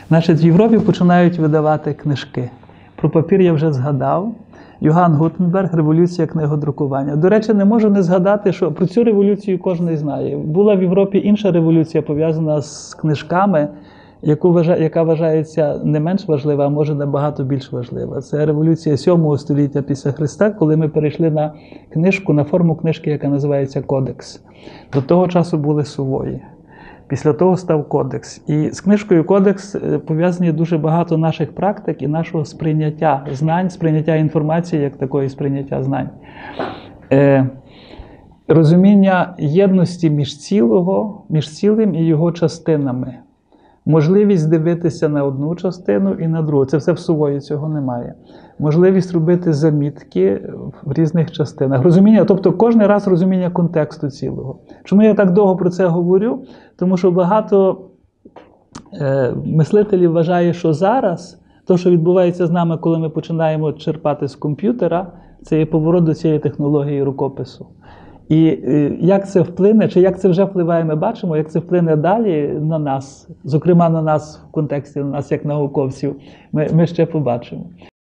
Значить, в Європі починають видавати книжки. Про папір я вже згадав. Йоганн Гутенберг «Революція книгодрукування». До речі, не можу не згадати, що про цю революцію кожен знає. Була в Європі інша революція, пов'язана з книжками, яка вважається не менш важлива, а може набагато більш важлива. Це революція 7 століття після Христа, коли ми перейшли на книжку, на форму книжки, яка називається кодекс. До того часу були сувої. Після того став кодекс. І з книжкою «Кодекс» пов'язані дуже багато наших практик і нашого сприйняття знань, сприйняття інформації, як такої сприйняття знань. Розуміння єдності між цілим і його частинами. Можливість дивитися на одну частину і на другу. Це все в сувої, цього немає. Можливість робити замітки в різних частинах. Розуміння, тобто кожен раз розуміння контексту цілого. Чому я так довго про це говорю? Тому що багато мислителів вважає, що зараз те, що відбувається з нами, коли ми починаємо черпати з комп'ютера, це є поворот до цієї технології рукопису. І як це вплине, чи як це вже впливає, ми бачимо, як це вплине далі на нас, зокрема на нас в контексті, на нас як науковців, ми ще побачимо.